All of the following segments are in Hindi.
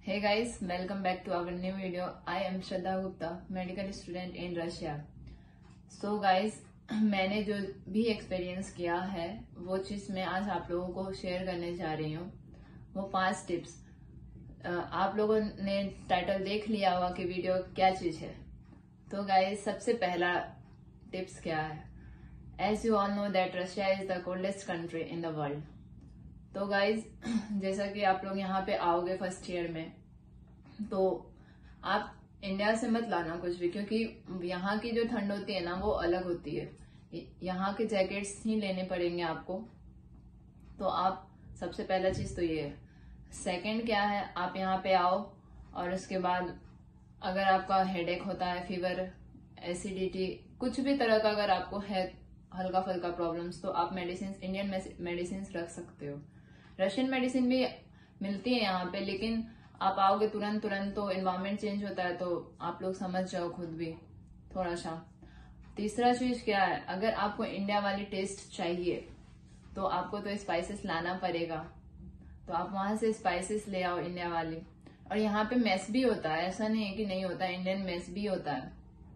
Hey guys, welcome back to our new video. I am Shraddha Gupta, medical student in Russia. So guys, मैंने जो भी एक्सपीरियंस किया है वो चीज मैं आज आप लोगों को शेयर करने जा रही हूँ। वो 5 टिप्स। आप लोगों ने टाइटल देख लिया होगा कि वीडियो क्या चीज है। तो गाइज सबसे पहला टिप्स क्या है? As you all know that Russia is the coldest country in the world. तो गाइज जैसा कि आप लोग यहाँ पे आओगे फर्स्ट ईयर में, तो आप इंडिया से मत लाना कुछ भी, क्योंकि यहाँ की जो ठंड होती है ना वो अलग होती है। यहाँ के जैकेट्स ही लेने पड़ेंगे आपको। तो आप सबसे पहला चीज तो ये है। सेकंड क्या है, आप यहाँ पे आओ और उसके बाद अगर आपका हेडेक होता है, फीवर, एसिडिटी, कुछ भी तरह का अगर आपको है हल्का फुल्का प्रॉब्लम्स, तो आप मेडिसिन, इंडियन मेडिसिन रख सकते हो। रशियन मेडिसिन भी मिलती है यहाँ पे, लेकिन आप आओगे तुरंत तो एनवायरमेंट चेंज होता है, तो आप लोग समझ जाओ खुद भी थोड़ा सा। तीसरा चीज क्या है, अगर आपको इंडिया वाली टेस्ट चाहिए तो आपको तो स्पाइसेस लाना पड़ेगा, तो आप वहां से स्पाइसेस ले आओ इंडिया वाली। और यहाँ पे मेस भी होता है, ऐसा नहीं है कि नहीं होता, इंडियन मेस भी होता है।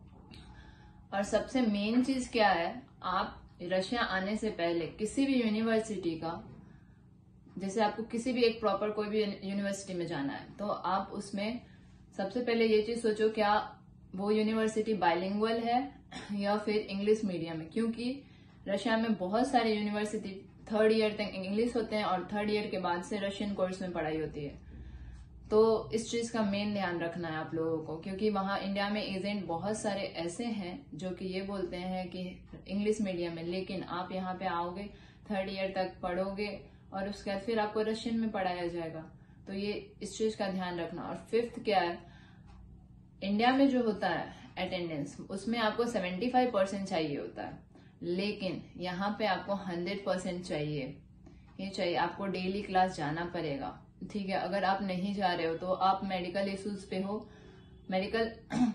और सबसे मेन चीज क्या है, आप रशिया आने से पहले किसी भी यूनिवर्सिटी का, जैसे आपको किसी भी एक प्रॉपर कोई भी यूनिवर्सिटी में जाना है, तो आप उसमें सबसे पहले ये चीज सोचो, क्या वो यूनिवर्सिटी बाइलिंगुअल है या फिर इंग्लिश मीडियम है। क्योंकि रशिया में बहुत सारे यूनिवर्सिटी 3rd ईयर तक इंग्लिश होते हैं और 3rd ईयर के बाद से रशियन कोर्स में पढ़ाई होती है। तो इस चीज का मेन ध्यान रखना है आप लोगों को, क्योंकि वहां इंडिया में एजेंट बहुत सारे ऐसे हैं जो कि ये बोलते हैं कि इंग्लिश मीडियम है, लेकिन आप यहाँ पे आओगे 3rd ईयर तक पढ़ोगे और उसके बाद फिर आपको रशियन में पढ़ाया जाएगा। तो ये इस चीज का ध्यान रखना। और 5th क्या है, इंडिया में जो होता है अटेंडेंस, उसमें आपको 75% चाहिए होता है, लेकिन यहाँ पे आपको 100% चाहिए ही चाहिए। आपको डेली क्लास जाना पड़ेगा, ठीक है। अगर आप नहीं जा रहे हो तो आप मेडिकल इश्यूज पे हो, मेडिकल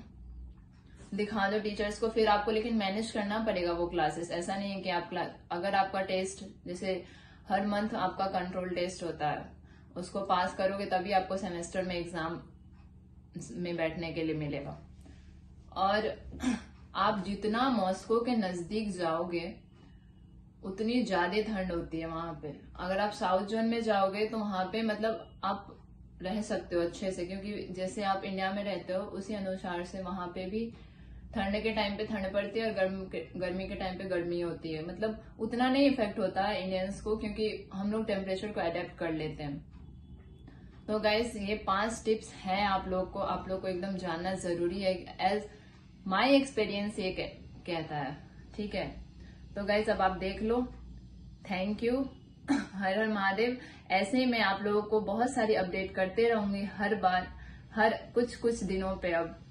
दिखा दो टीचर्स को, फिर आपको लेकिन मैनेज करना पड़ेगा वो क्लासेस। ऐसा नहीं है कि आप अगर आपका टेस्ट, जैसे हर मंथ आपका कंट्रोल टेस्ट होता है, उसको पास करोगे तभी आपको सेमेस्टर में एग्जाम में बैठने के लिए मिलेगा। और आप जितना मॉस्को के नजदीक जाओगे उतनी ज्यादा ठंड होती है वहां पे। अगर आप साउथ जोन में जाओगे तो वहां पे मतलब आप रह सकते हो अच्छे से, क्योंकि जैसे आप इंडिया में रहते हो उसी अनुसार से वहां पे भी ठंड के टाइम पे ठंड पड़ती है और गर्मी के टाइम पे गर्मी होती है। मतलब उतना नहीं इफेक्ट होता है इंडियंस को, क्योंकि हम लोग टेम्परेचर को अडेप्ट कर लेते हैं। तो गाइस ये 5 टिप्स हैं आप लोग को एकदम जानना जरूरी है, एज माय एक्सपीरियंस ये कहता है, ठीक है। तो गाइस अब आप देख लो। Thank you. हर हर महादेव। ऐसे ही मैं आप लोगों को बहुत सारी अपडेट करते रहूंगी हर बार, हर कुछ दिनों पे अब।